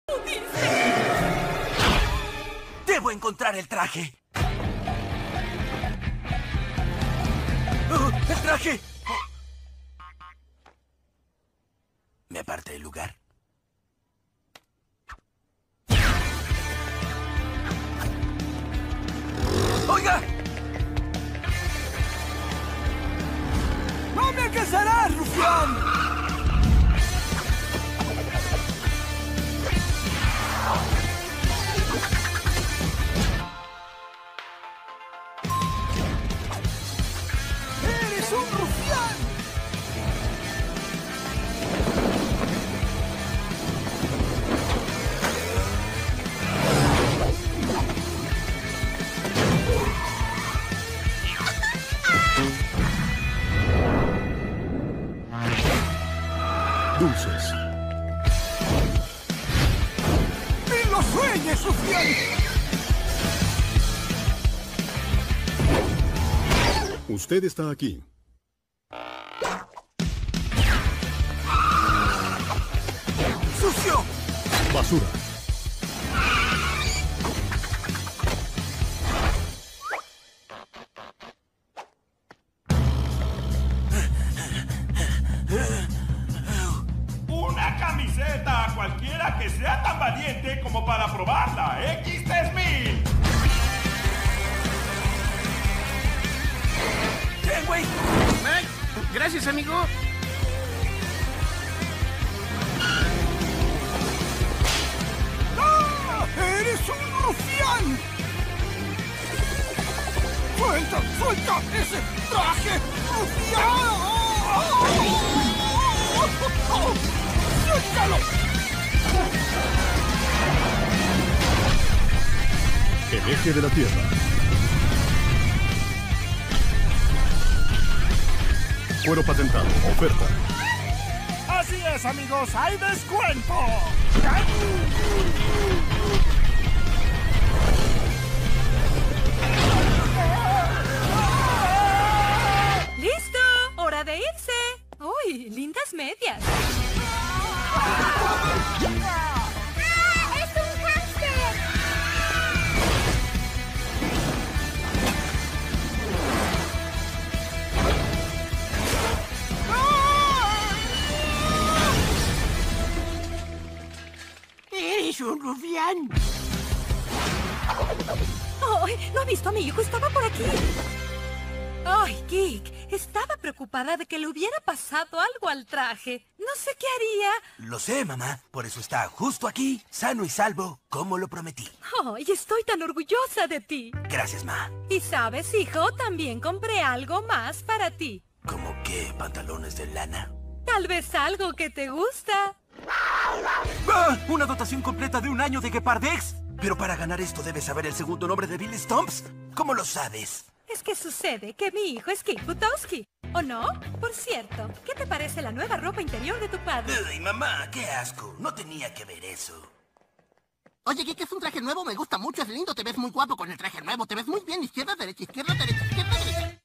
Debo encontrar el traje. ¡Oh, ¡el traje! ¿Me aparta el lugar? ¡Oiga! ¡No me alcanzarás, rufián! ¡Eres un rufián! Dulces. ¡Ni lo sueñes, rufián! Usted está aquí. ¡Sucio! Basura. Una camiseta a cualquiera que sea tan valiente como para probarla. X3000. ¡Kenway! Ay, gracias, amigo. ¡Ah! ¡Eres un rufián! ¡Suelta, suelta ese traje rufián! ¡Suéltalo! El eje de la Tierra. Cuero patentado. Oferta. Así es, amigos, hay descuento. ¡Listo! ¡Hora de irse! ¡Uy, lindas medias! ¡Es un hámster! Eres un rufián. ¡Ay! ¿No ha visto a mi hijo? Estaba por aquí. ¡Ay, Geek! Estaba preocupada de que le hubiera pasado algo al traje. No sé qué haría. Lo sé, mamá. Por eso está justo aquí, sano y salvo, como lo prometí. ¡Ay, estoy tan orgullosa de ti! Gracias, ma. Y sabes, hijo, también compré algo más para ti. ¿Cómo qué? ¿Pantalones de lana? Tal vez algo que te gusta. ¡Ah! ¡Una dotación completa de un año de Gepardex! Pero para ganar esto debes saber el segundo nombre de Billy Stumps. ¿Cómo lo sabes? Es que sucede que mi hijo es Geek Butowski. ¿O no? Por cierto, ¿qué te parece la nueva ropa interior de tu padre? Ay, mamá, qué asco. No tenía que ver eso. Oye, ¿qué es un traje nuevo? Me gusta mucho, es lindo, te ves muy guapo con el traje nuevo, te ves muy bien. Izquierda, derecha, izquierda, derecha, izquierda, derecha.